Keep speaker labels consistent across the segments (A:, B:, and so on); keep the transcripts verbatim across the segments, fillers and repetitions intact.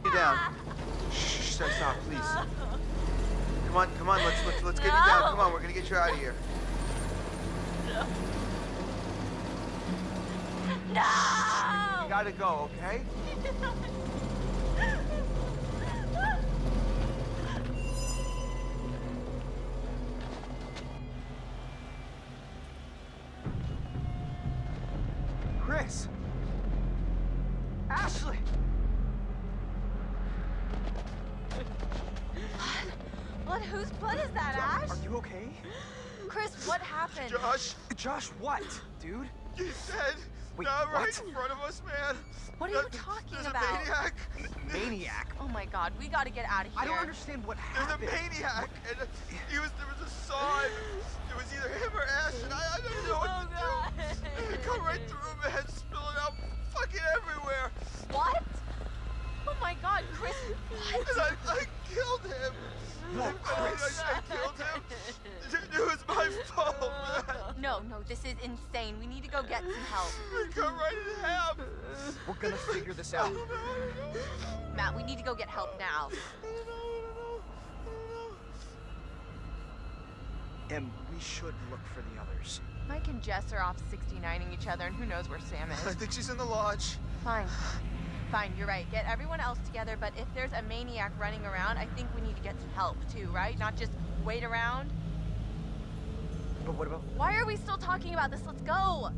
A: you down. Shh, stop, stop, please. Come on, come on, let's let's let's get you down. Come on, we're gonna get you out of here.
B: No. No!
A: Shh, you gotta go, okay? Chris! Ashley!
B: What? Whose blood is that, Ash?
C: Are you okay?
B: Chris, what happened?
A: Josh!
C: Josh, what, dude?
A: He's dead!
C: Wait,
A: Not right
C: what?
A: in front of us, man!
B: What are you talking
A: There's
B: about?
A: a maniac!
C: Maniac?
B: Oh my god, we gotta get out of here.
C: I don't understand what
A: There's
C: happened.
A: a maniac! And he was, there was a saw, and it was either him or Ash, and I, I don't know what
B: Oh
A: to
B: god.
A: do! It come right through, man, spilling out fucking everywhere!
B: What? Oh my god, Chris, what?
A: And I, I killed him!
C: No,
A: I,
C: Chris.
A: I, I killed him! It was my fault, man!
B: No, no, this is insane. We need to go get some help.
A: We cut right in half!
C: We're gonna figure this out.
B: Matt, we need to go get help now.
C: And we should look for the others.
B: Mike and Jess are off sixty-nining each other, and who knows where Sam
A: I
B: is.
A: think she's in the lodge.
B: Fine. Fine, you're right. Get everyone else together, but if there's a maniac running around, I think we need to get some help too, right? Not just wait around.
C: But what about...
B: Why are we still talking about this? Let's go!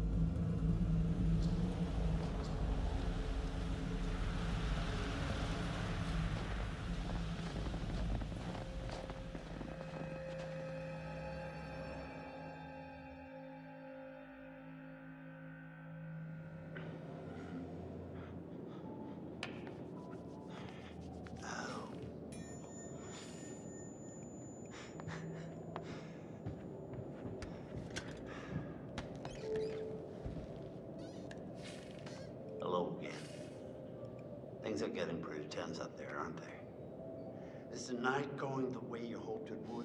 D: Hello again. Things are getting pretty tense up there, aren't they? Is the night going the way you hoped it would?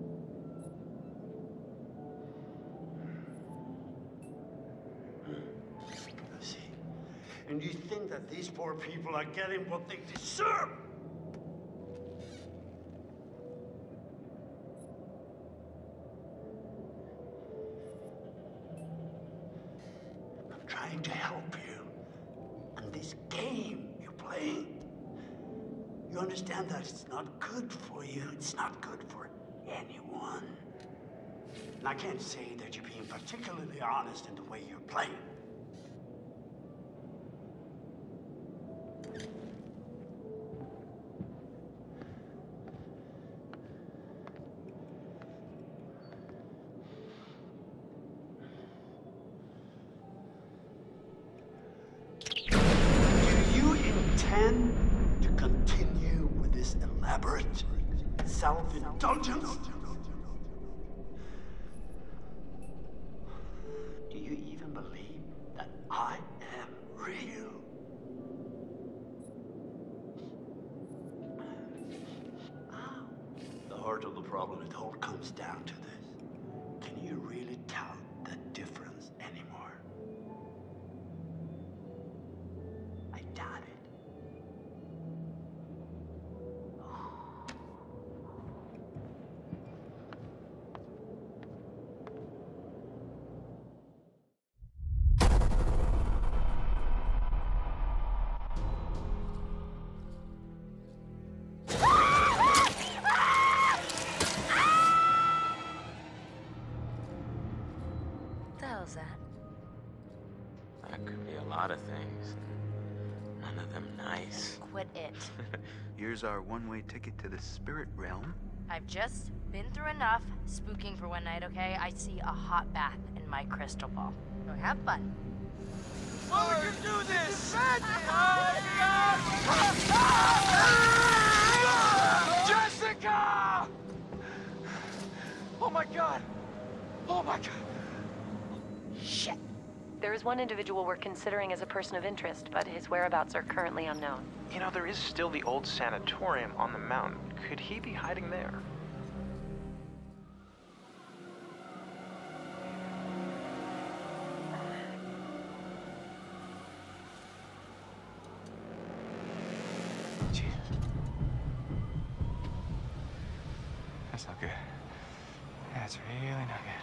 D: I see. And you think that these poor people are getting what they deserve? I'm trying to help you. And this game you're playing, you understand that it's not good for you. It's not good for anyone. And I can't say that you're being particularly honest in the way you're playing. Intend to continue with this elaborate self-indulgence? Do you even believe that I am real? The heart of the problem, it all comes down to this. Can you really tell the difference anymore? I doubt it.
E: That could be a lot of things. None of them nice.
B: Quit it.
A: Here's our one-way ticket to the spirit realm.
F: I've just been through enough spooking for one night, okay? I see a hot bath in my crystal ball. So have fun.
A: Why would you do this?
C: Jessica! Oh my god! Oh my god!
F: Shit.
G: There is one individual we're considering as a person of interest, but his whereabouts are currently unknown.
H: You know, there is still the old sanatorium on the mountain. Could he be hiding there?
C: Gee. That's not good. That's really not good.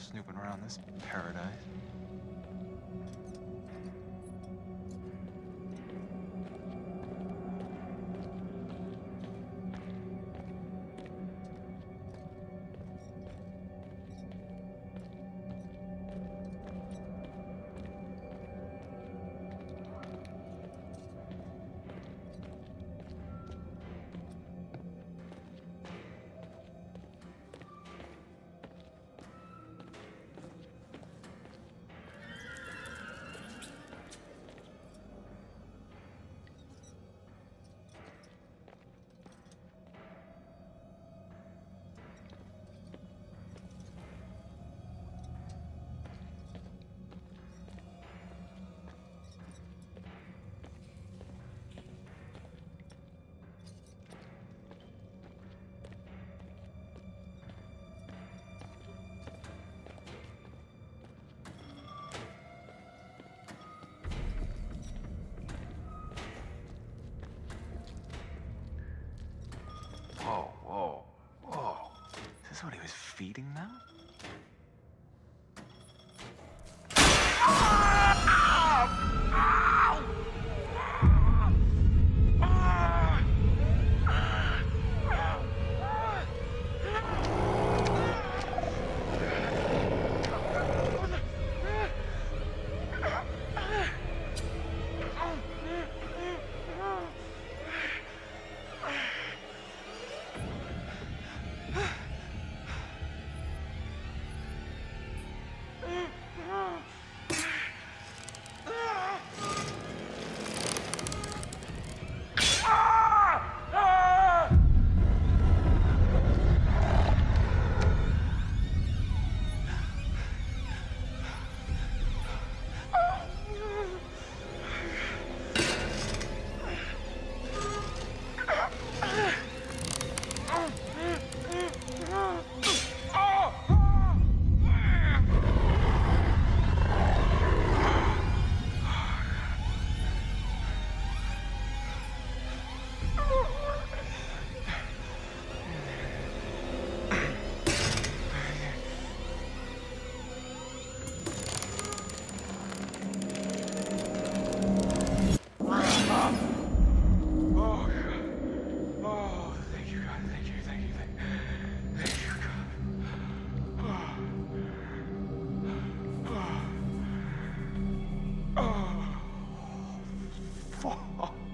C: snooping around this paradise. Whoa, whoa, whoa. Is this what he was feeding them?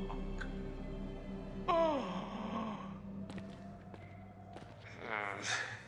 C: Fuck.